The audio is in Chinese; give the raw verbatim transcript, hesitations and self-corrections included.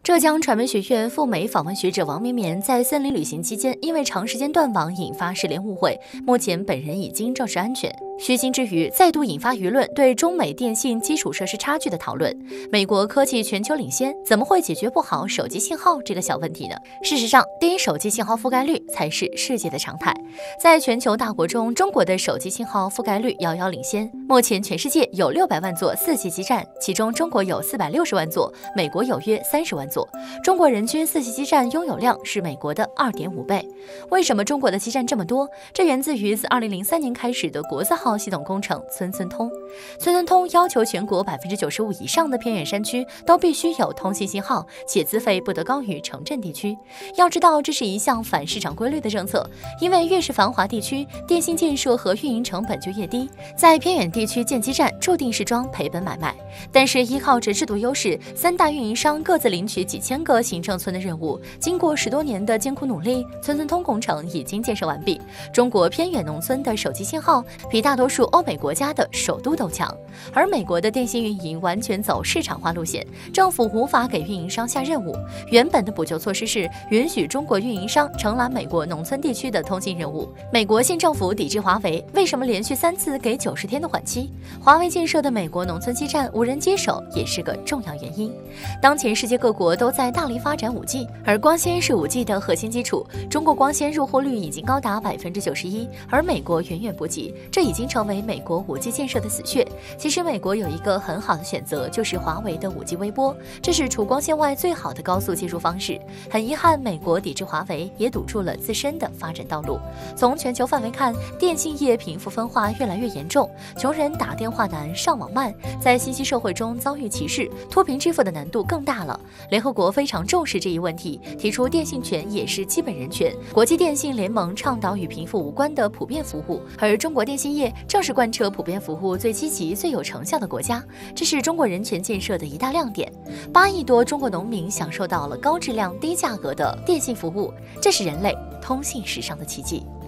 浙江传媒学院赴美访问学者王绵绵在森林旅行期间，因为长时间断网引发失联误会，目前本人已经证实安全。虚惊之余，再度引发舆论对中美电信基础设施差距的讨论。美国科技全球领先，怎么会解决不好手机信号这个小问题呢？事实上，低手机信号覆盖率才是世界的常态。在全球大国中，中国的手机信号覆盖率遥遥领先。目前全世界有六百万座 四 G 基站，其中中国有四百六十万座，美国有约三十万座。中国人均 四 G 基站拥有量是美国的 二点五倍。为什么中国的基站这么多？这源自于自二零零三年开始的国字号系统工程村村通。村村通要求全国 百分之九十五 以上的偏远山区都必须有通信信号，且资费不得高于城镇地区。要知道，这是一项反市场规律的政策，因为越是繁华地区，电信建设和运营成本就越低，在偏远地区建基站注定是桩赔本买卖。但是依靠着制度优势，三大运营商各自领取几千个行政村的任务，经过十多年的艰苦努力，村村通工程已经建设完毕。中国偏远农村的手机信号比大多数欧美国家的首都都强，而美国的电信运营完全走市场化路线，政府无法给运营商下任务。原本的补救措施是允许中国运营商承揽美国农村地区的通信任务。美国新政府抵制华为，为什么连续三次给九十天的缓期？华为建设的美国农村基站无人接手，也是个重要原因。当前世界各国都在大力发展 五 G， 而光纤是 五 G 的核心基础。中国光纤入户率已经高达 百分之九十一， 而美国远远不及，这已经成为美国 五 G 建设的死穴。其实美国有一个很好的选择，就是华为的 五 G 微波，这是除光纤外最好的高速技术方式。很遗憾，美国抵制华为，也堵住了自身的发展道路。从全球范围看，电信业贫富分化越来越严重，穷人打电话难，上网慢，在信息社会中遭遇歧视，脱贫致富的难度更大了。联合国非常重视这一问题，提出电信权也是基本人权。国际电信联盟倡导与贫富无关的普遍服务，而中国电信业正是贯彻普遍服务最积极、最有成效的国家，这是中国人权建设的一大亮点。八亿多中国农民享受到了高质量、低价格的电信服务，这是人类通信史上的奇迹。